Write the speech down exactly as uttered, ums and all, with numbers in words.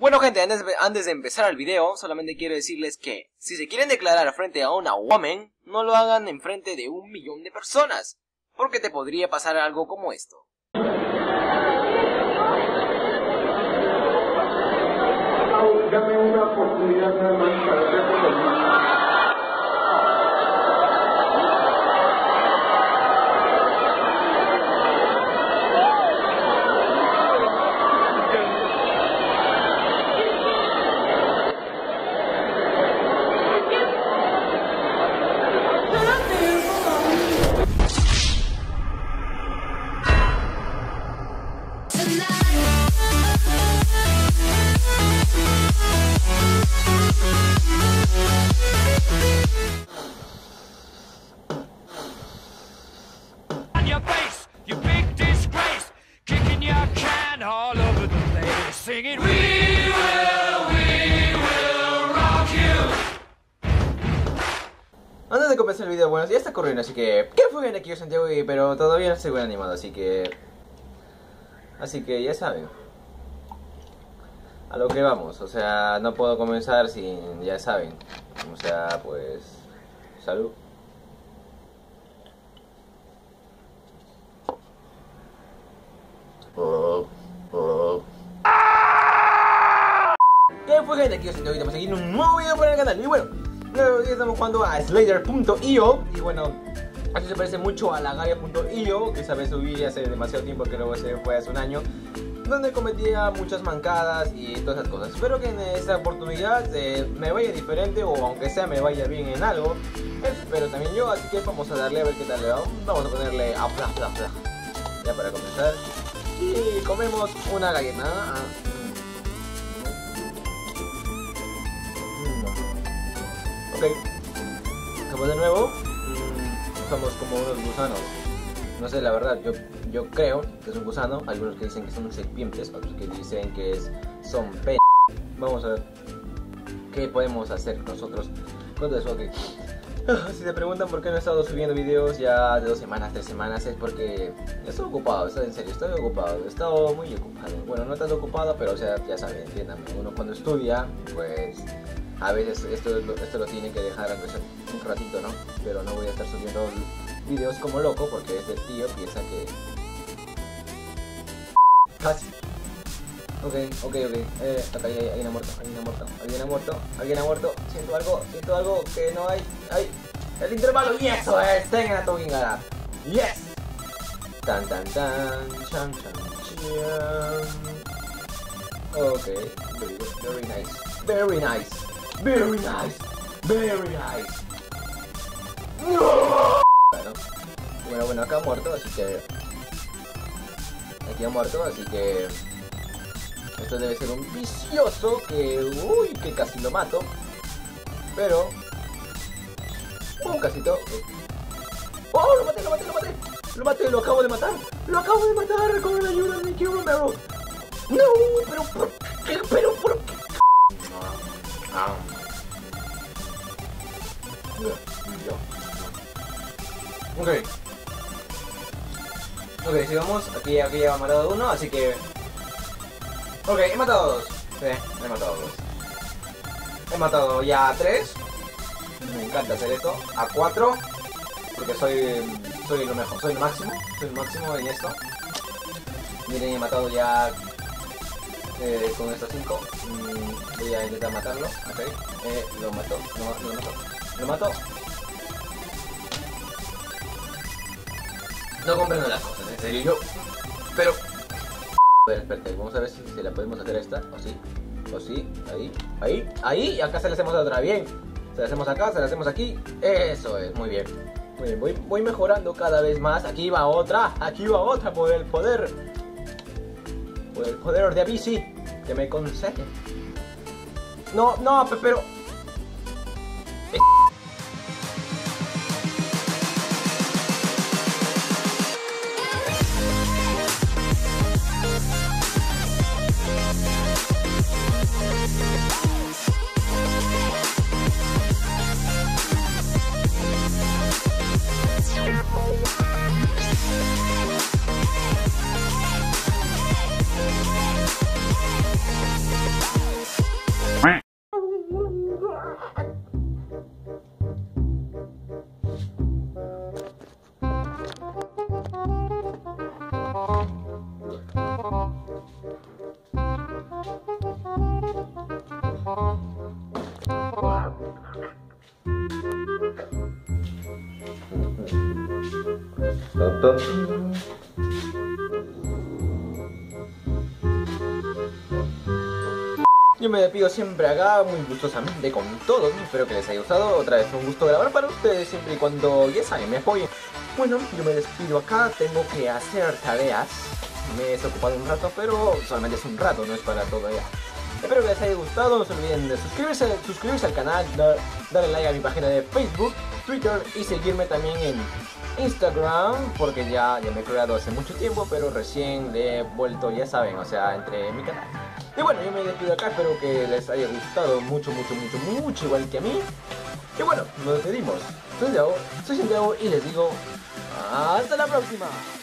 Bueno gente, antes, antes de empezar el video, solamente quiero decirles que si se quieren declarar frente a una woman, no lo hagan en frente de un millón de personas, porque te podría pasar algo como esto. Dame una oportunidad nada más para hacer todo. Singing, we will, we will rock you. Antes de comenzar el video, bueno, ya está corriendo, así que... ¿Qué fue bien aquí yo, Santiago? Y, pero todavía no estoy bien animado, así que... Así que ya saben. A lo que vamos, o sea, no puedo comenzar sin... Ya saben. O sea, pues... Salud. Oh, oh. ¿Qué fue gente? Aquí yo Santiago y estamos aquí en un nuevo video para el canal. Y bueno, hoy estamos jugando a Slayer punto i o. Y bueno, esto se parece mucho a Lagaria punto i o, que esa vez subí hace demasiado tiempo, que luego se fue hace un año, donde cometía muchas mancadas y todas esas cosas. Espero que en esta oportunidad eh, me vaya diferente, o aunque sea me vaya bien en algo. Espero también yo, así que vamos a darle a ver qué tal le va. Vamos a ponerle a bla bla bla. Ya para comenzar. Y comemos una galleta. Ah. Ok, estamos de nuevo. mm, Somos como unos gusanos. No sé, la verdad, yo, yo creo que es un gusano. Algunos que dicen que son serpientes, otros que dicen que es, son p. Vamos a ver qué podemos hacer nosotros con eso. Okay. Si te preguntan por qué no he estado subiendo videos ya de dos semanas, tres semanas, es porque estoy ocupado, estoy en serio, estoy ocupado, he estado muy ocupado. Bueno, no tanto ocupado, pero o sea, ya saben, entiéndanme, uno cuando estudia, pues... A veces esto, esto lo tienen que dejar un ratito, ¿no? Pero no voy a estar subiendo videos como loco porque este tío piensa que... Casi. Ok, ok, ok. Eh, acá hay, hay alguien ha muerto, alguien ha muerto, alguien ha muerto, alguien ha muerto. Siento algo, siento algo que no hay... ¡Ay! ¡El intervalo! ¡Y eso es! ¡Tengan a Talking Gara! ¡Yes! Tan tan tan, chan chan chan. Ok, very good, very nice, very nice. Very nice, very nice. No. Bueno, bueno, bueno, acá ha muerto, así que... Aquí ha muerto, así que... Esto debe ser un vicioso que... Uy, que casi lo mato. Pero... Un casito. ¡Oh, lo maté, lo maté, lo maté! Lo maté, lo acabo de matar. Lo acabo de matar con la ayuda de Mickey Romero. No, pero... Pero, pero, pero... Ah. Ok. Ok, sigamos. Aquí, aquí ya he matado uno, así que... Ok, he matado dos. Sí, he matado dos. He matado ya a tres. Me encanta hacer esto. A cuatro. Porque soy... Soy lo mejor. Soy el máximo. Soy el máximo en esto. Miren, he matado ya... Eh, con estos cinco. Mm, voy a intentar matarlo. Ok. Eh, lo mato. Lo, lo mato. Lo mato. No comprendo las cosas, en serio, yo... Pero... A ver, espérate, vamos a ver si se la podemos hacer a esta. O sí, o sí, ahí, ahí, ahí. Y acá se la hacemos a otra, bien. Se la hacemos acá, se la hacemos aquí. Eso es, muy bien. Muy bien, voy, voy mejorando cada vez más. Aquí va otra, aquí va otra por el poder. Por el poder de Avicii que me concede. No, no, pero... gustó. Yo me despido siempre acá, muy gustosamente con todos. Espero que les haya gustado. Otra vez un gusto grabar para ustedes siempre y cuando, ya saben, me apoyen. Bueno, yo me despido acá, tengo que hacer tareas. Me he desocupado un rato, pero solamente es un rato, no es para todo ya. Espero que les haya gustado, no se olviden de suscribirse, suscribirse al canal, dar, darle like a mi página de Facebook, Twitter y seguirme también en Instagram, porque ya, ya me he creado hace mucho tiempo, pero recién le he vuelto, ya saben, o sea, entre mi canal. Y bueno, yo me despido acá, espero que les haya gustado mucho, mucho, mucho, mucho, igual que a mí. Y bueno, nos despedimos. Soy Santiago, soy Santiago y les digo, hasta la próxima.